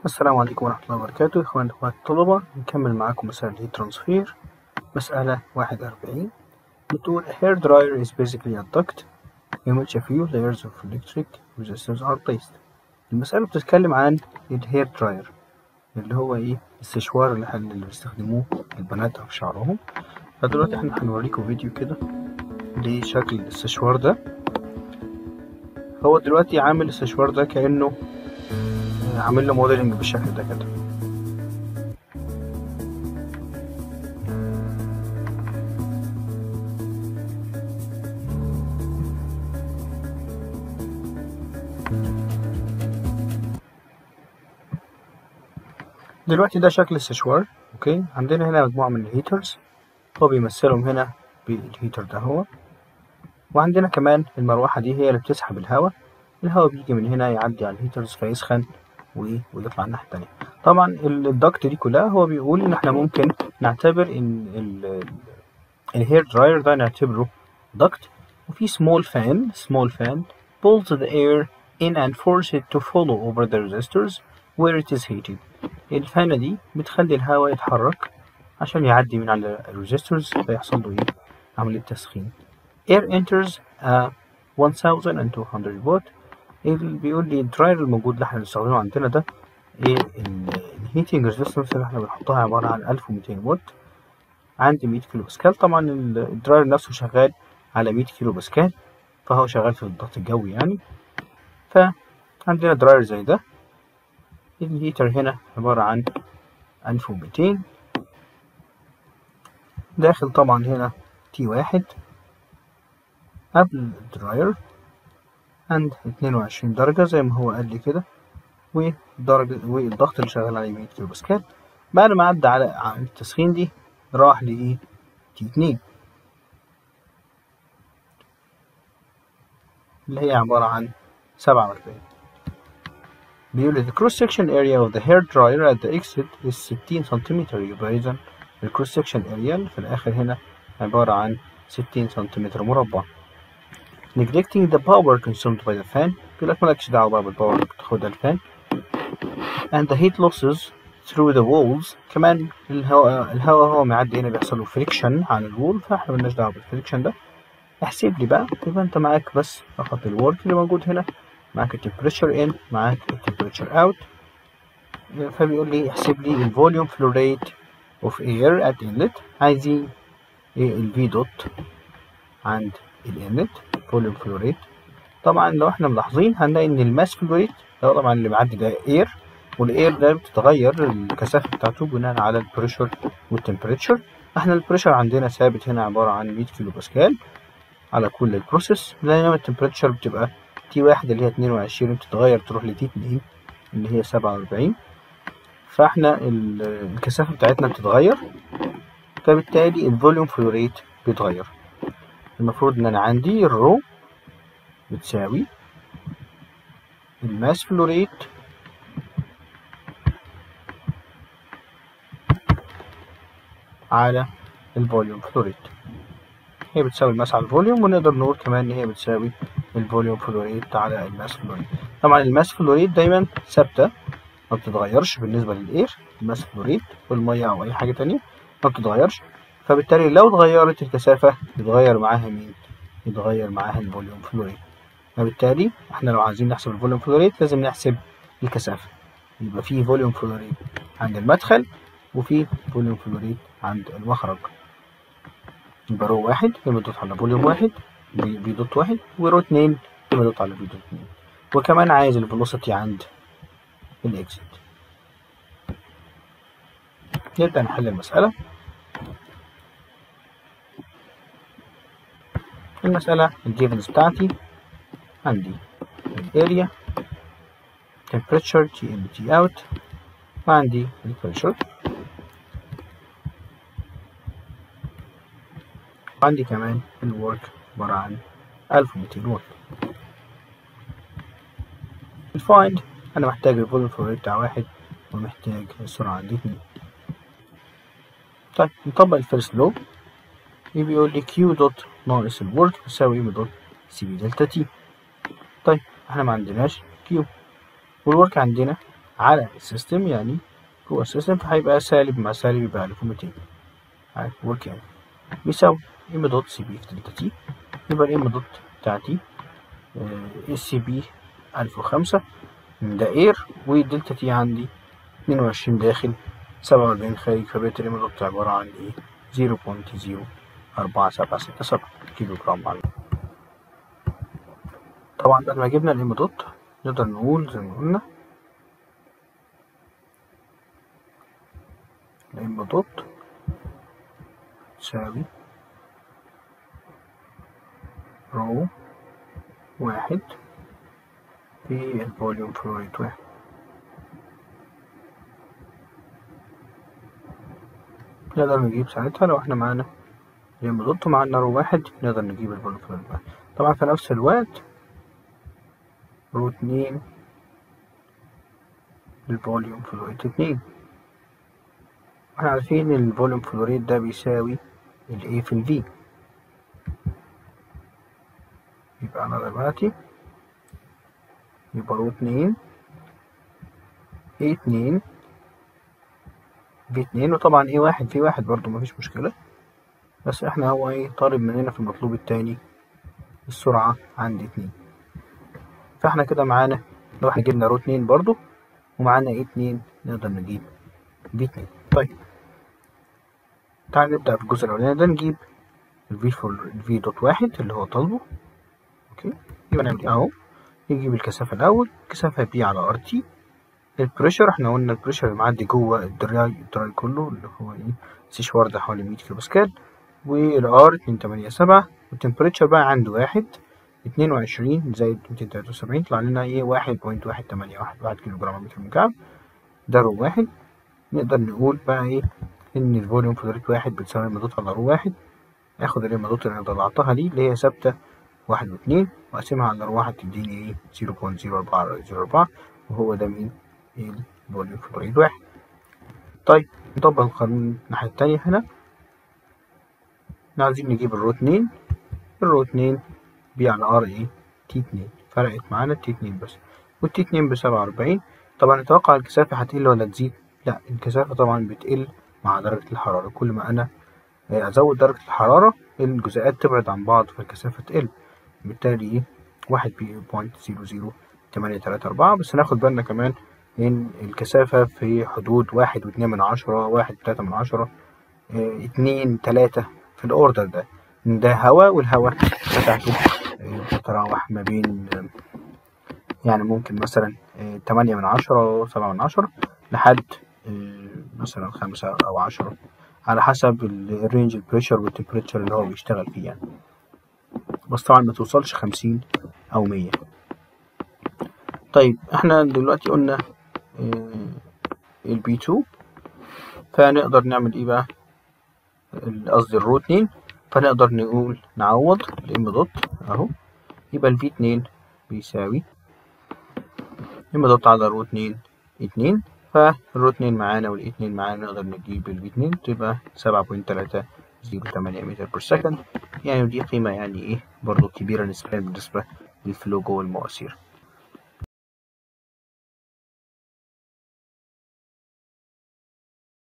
السلام عليكم ورحمة الله وبركاته. إخواني أخوات الطلبة، نكمل معاكم مسألة الهيت ترانسفير. مسألة 41 بتقول a hair dryer is basically a duct in which a few layers of electric resistors are placed. المسألة بتتكلم عن الهير دراير اللي هو السشوار اللي بيستخدموه البنات في شعرهم. فدلوقتي احنا هنوريكم فيديو كده لشكل السشوار ده. هو دلوقتي عامل السشوار ده كأنه عامل له موديلنج بالشكل ده كده. دلوقتي ده شكل السشوار. اوكي، عندنا هنا مجموعة من الهيترز، هو بيمثلهم هنا بالهيتر ده هو. وعندنا كمان المروحة دي هي اللي بتسحب الهواء بيجي من هنا يعدي على الهيترز فيسخن ويطلع الناحية التانية. طبعا الدكت دي كلها هو بيقول ان احنا ممكن نعتبر ان الهير دراير ده نعتبره دكت، وفي small fan pulls the air in and force it to follow over the resistors where it is heated. الفانة دي بتخلي الهواء يتحرك عشان يعدي من على الريزيستورز فيحصل له عملية تسخين. Air enters 1200 watt. بيقول لي الدراير الموجود اللي احنا بنستخدمه عندنا ده الهيتنج ريزيستنس اللي احنا بنحطها عبارة عن 1200 واط عندي 100 كيلو باسكال. طبعا الدراير نفسه شغال على 100 كيلو باسكال، فهو شغال في الضغط الجوي يعني. فعندنا دراير زي ده، الهيتر هنا عبارة عن 1200 داخل طبعا هنا T1 قبل الدراير عند 22 درجة زي ما هو قال لي كده، والضغط اللي شغال عليه 100 كيلو باسكال. بعد ما عدى على التسخين دي راح ل T2 اللي هي عبارة عن 47. بيقول لي the cross section area of the hair dryer at the exit is 60 سنتيمتر. يبقى إذا ال cross section area اللي في الآخر هنا عبارة عن 60 سنتيمتر مربع. neglecting the power consumed by the fan. بيقول لك مالكش دعوة بقى بالباور اللي بتاخدها الفان. and the heat losses through the walls. كمان الهواء هو معدي هنا بيحصل له فريكشن على الوول، فاحنا مالناش دعوة بالفريكشن ده. احسب لي بقى، يبقى انت معاك بس فقط الورك اللي موجود هنا، معاك التمبريتشر ان، معاك التمبريتشر اوت. فبيقول لي احسب لي الفوليوم فلو ريت اوف اير ات انلت. عايزين الفي دوت عند الانلت فوليوم فلو ريت. طبعا لو احنا ملاحظين هنلاقي ان الماس فلو ريت ده طبعا اللي معدي ده اير، والاير ده بتتغير الكثافه بتاعته بناء على البريشر والتمبريتشر. احنا البريشر عندنا ثابت هنا عباره عن 100 كيلو باسكال على كل البروسيس، بينما التمبريتشر بتبقى T1 اللي هي 22 بتتغير تروح ل T2 اللي هي 47. فاحنا الكثافة بتاعتنا بتتغير، فبالتالي الفوليوم فلو ريت بيتغير. المفروض ان انا عندي الرو بتساوي الماس فلو ريت على الفوليوم فلو ريت. هي بتساوي الماس على الفوليوم، ونقدر نقول كمان ان هي بتساوي الفوليوم فلو ريت على الماس فلو ريت. طبعا الماس فلو ريت دايما ثابته ما بتتغيرش بالنسبه للاير. الماس فلو ريت والميه او اي حاجه تانية ما بتتغيرش، فبالتالي لو اتغيرت الكثافه يتغير معاها مين؟ يتغير معاها الفوليوم فلو ريت. فبالتالي احنا لو عايزين نحسب الفوليوم فلو ريت لازم نحسب الكثافه. يبقى في فوليوم فلو ريت عند المدخل وفي فوليوم فلو ريت عند المخرج. يبقى رو 1 يبقى دوت على فوليوم 1 في دوت 1، ورو 2 يبقى دوت على في دوت 2. وكمان عايز الفيلوسيتي عند الاكزيت. نبدأ نحل المسألة. الجيفنز بتاعتي عندي الاريا temperature T in T out، وعندي البريشر، وعندي كمان الورك عبارة عن 1200 واط. الفايند أنا محتاج الفوليوم فلو ريت بتاع 1 ومحتاج السرعة عندي 2. طيب نطبق الفيرست لو. بيقول لي كيو دوت ناقص الورك بيساوي ام دوت سي بي دلتا تي. طيب احنا ما عندناش كيو، والورك عندنا على السيستم، يعني جوه السيستم، فهيبقى سالب مع سالب يبقى 1200 وكام بيساوي ام دوت سي بي في دلتا تي. يبقى الام دوت بتاعتي السي بي 1005 من ده اير، والدلتا تي عندي 22 داخل 47 خارج، فبقت الام دوت عبارة عن ايه 0.04767 كيلو جرام على. طبعا بعد ما جبنا الام دوت نقدر نقول زي ما قلنا الام دوت تساوي رو واحد في الفوليوم فلو ريت واحد. نقدر نجيب ساعتها لو احنا معانا الام دوت ومعانا رو واحد نقدر نجيب الفوليوم فلو ريت واحد. طبعا في نفس الوقت رو اتنين الفوليوم فلو ريت اتنين، احنا عارفين ان الفوليوم فلو ريت ده بيساوي ال A في ال V. يبقى انا دلوقتي يبقى رو اتنين A اتنين V اتنين، وطبعا A واحد في واحد برضو مفيش مشكلة، بس احنا هو ايه طالب مننا في المطلوب التاني السرعة عند اتنين. فاحنا كده معانا لو احنا جبنا رو اتنين برضو ومعانا A اتنين نقدر نجيب V اتنين. طيب تعال نبدأ في الجزء الأولاني ده، نجيب الفي دوت واحد اللي هو طالبه. اوكي، يبقى نعمل اهو نجيب الكثافة الأول، الكثافة بي على ار تي. البريشر احنا قلنا البريشر المعدي جوه الدراي كله اللي هو ايه سيش واردة حوالي 100 كيلو باسكال، والار 287، والتمبريتشر بقى عنده 22 زائد 273 يطلع لنا ايه 1.181 كيلو جرام متر مكعب. ده رو واحد. نقدر نقول بقى ايه ان الفوليوم فلو ريت واحد بتساوي ام دوت على رو واحد. اخد الام دوت اللي انا طلعتها دي اللي هي ثابتة واحد واتنين واقسمها على رو واحد تديني ايه 0.0404، وهو ده مين الفوليوم فلو ريت واحد. طيب نطبق القانون الناحية التانية هنا، عايزين نجيب الرو اتنين. الرو اتنين بي على ار ايه تي اتنين، فرقت معانا تي اتنين بس، والتي اتنين ب47. طبعا نتوقع الكثافة هتقل ولا تزيد؟ لا، الكثافة طبعا بتقل مع درجة الحرارة. كل ما أنا أزود درجة الحرارة الجزيئات تبعد عن بعض فالكثافة تقل، بالتالي ايه 1.00834. بس ناخد بالنا كمان إن الكثافة في حدود 1.2 1.3 2 3 في الأوردر ده هواء، والهواء بتاعته بتتراوح ما بين يعني ممكن مثلا 8 7 لحد مثلا 5 أو 10 على حسب الرينج البريشر والتمبريتشر اللي هو بيشتغل فيه يعني، بس طبعا ما توصلش 50 أو 100. طيب احنا دلوقتي قلنا البي 2، فنقدر نعمل ايه بقى قصدي الرو 2، فنقدر نقول نعوض الام دوت اهو. يبقى الفي 2 بيساوي ام دوت على رو 2 فالرو 2 معانا والاي 2 معانا، نقدر نجيب الفي 2 تبقى 7.308 متر بير سكند، يعني دي قيمة يعني ايه برضو كبيرة نسبيا بالنسبة للفلو جوه المواسير.